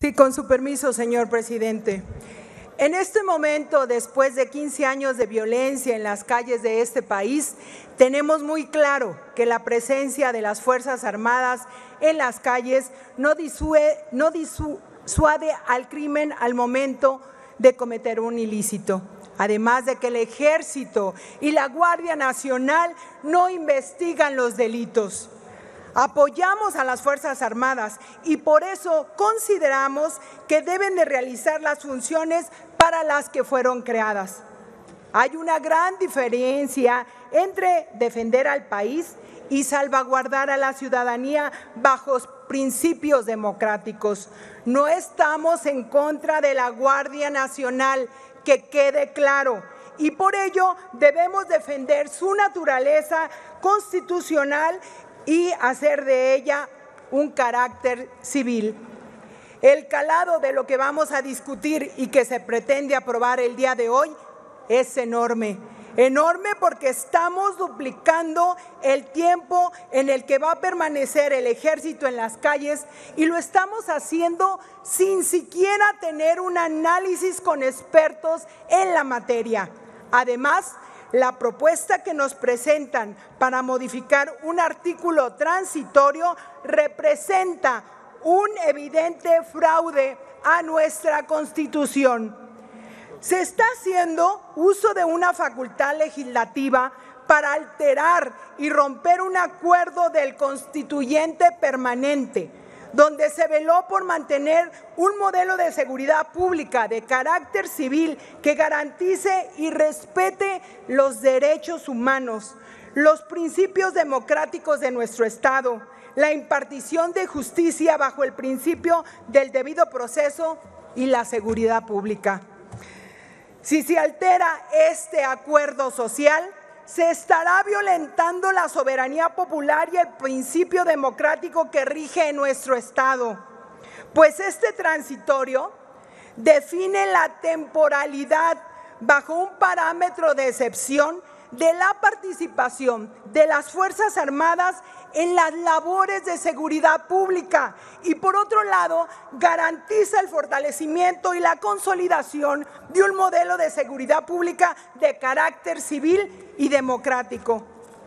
Sí, con su permiso, señor presidente. En este momento, después de 15 años de violencia en las calles de este país, tenemos muy claro que la presencia de las Fuerzas Armadas en las calles no disuade al crimen al momento de cometer un ilícito. Además de que el Ejército y la Guardia Nacional no investigan los delitos. Apoyamos a las Fuerzas Armadas y por eso consideramos que deben de realizar las funciones para las que fueron creadas. Hay una gran diferencia entre defender al país y salvaguardar a la ciudadanía bajo principios democráticos. No estamos en contra de la Guardia Nacional, que quede claro, y por ello debemos defender su naturaleza constitucional y hacer de ella un carácter civil. El calado de lo que vamos a discutir y que se pretende aprobar el día de hoy es enorme. Enorme porque estamos duplicando el tiempo en el que va a permanecer el Ejército en las calles y lo estamos haciendo sin siquiera tener un análisis con expertos en la materia. Además, la propuesta que nos presentan para modificar un artículo transitorio representa un evidente fraude a nuestra Constitución. Se está haciendo uso de una facultad legislativa para alterar y romper un acuerdo del constituyente permanente, donde se veló por mantener un modelo de seguridad pública de carácter civil que garantice y respete los derechos humanos, los principios democráticos de nuestro Estado, la impartición de justicia bajo el principio del debido proceso y la seguridad pública. Si se altera este acuerdo social, se estará violentando la soberanía popular y el principio democrático que rige en nuestro Estado, pues este transitorio define la temporalidad bajo un parámetro de excepción de la participación de las Fuerzas Armadas en las labores de seguridad pública y, por otro lado, garantiza el fortalecimiento y la consolidación de un modelo de seguridad pública de carácter civil y democrático.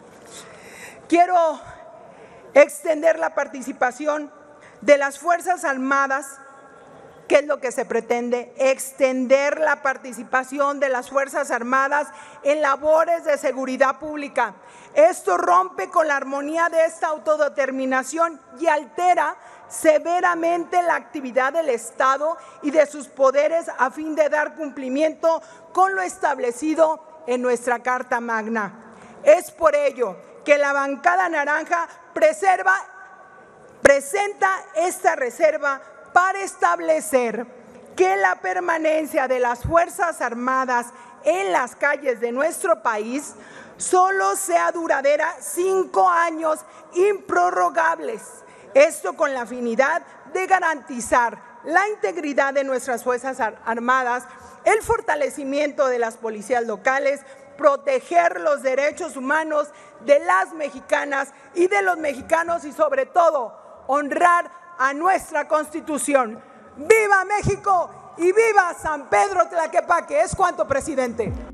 Quiero extender la participación de las Fuerzas Armadas. ¿Qué es lo que se pretende? Extender la participación de las Fuerzas Armadas en labores de seguridad pública. Esto rompe con la armonía de esta autodeterminación y altera severamente la actividad del Estado y de sus poderes a fin de dar cumplimiento con lo establecido en nuestra Carta Magna. Es por ello que la bancada naranja presenta esta reserva para establecer que la permanencia de las Fuerzas Armadas en las calles de nuestro país solo sea duradera 5 años improrrogables. Esto con la finalidad de garantizar la integridad de nuestras Fuerzas Armadas, el fortalecimiento de las policías locales, proteger los derechos humanos de las mexicanas y de los mexicanos y sobre todo honrar a nuestra Constitución. ¡Viva México y viva San Pedro Tlaquepaque! Es cuanto, presidente.